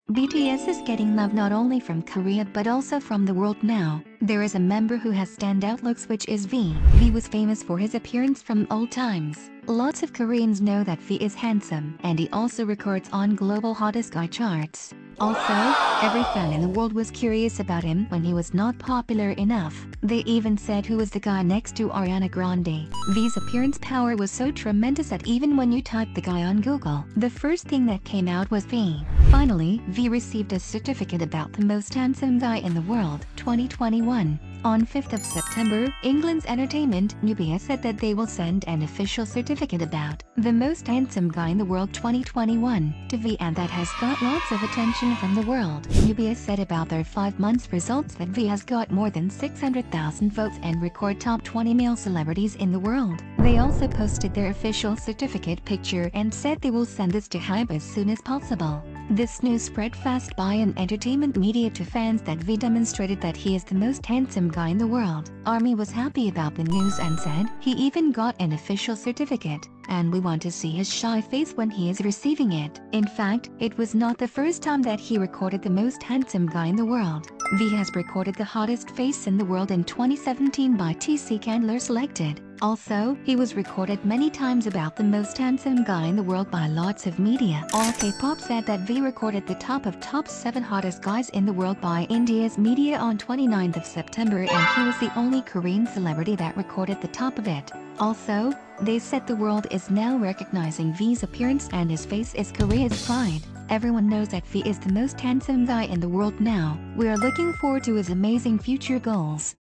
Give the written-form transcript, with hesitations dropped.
BTS is getting love not only from Korea but also from the world now. There is a member who has standout looks, which is V. V was famous for his appearance from old times. Lots of Koreans know that V is handsome, and he also records on global hottest guy charts. Also, every fan in the world was curious about him when he was not popular enough. They even said who was the guy next to Ariana Grande. V's appearance power was so tremendous that even when you typed the guy on Google, the first thing that came out was V. Finally, V received a certificate about the most handsome guy in the world, 2021. On 5th of September, England's entertainment, Nubia, said that they will send an official certificate about the most handsome guy in the world 2021 to V, and that has got lots of attention from the world. Nubia said about their 5 months results that V has got more than 600,000 votes and record top 20 male celebrities in the world. They also posted their official certificate picture and said they will send this to Hybe as soon as possible. This news spread fast by an entertainment media to fans that V demonstrated that he is the most handsome guy in the world. ARMY was happy about the news and said he even got an official certificate, and we want to see his shy face when he is receiving it. In fact, it was not the first time that he recorded the most handsome guy in the world. V has recorded the hottest face in the world in 2017 by TC Candler Selected. Also, he was recorded many times about the most handsome guy in the world by lots of media. All K-pop said that V recorded the top 7 hottest guys in the world by India's media on 29th of September, and he was the only Korean celebrity that recorded the top of it. Also, they said the world is now recognizing V's appearance, and his face is Korea's pride. Everyone knows that V is the most handsome guy in the world now. We are looking forward to his amazing future goals.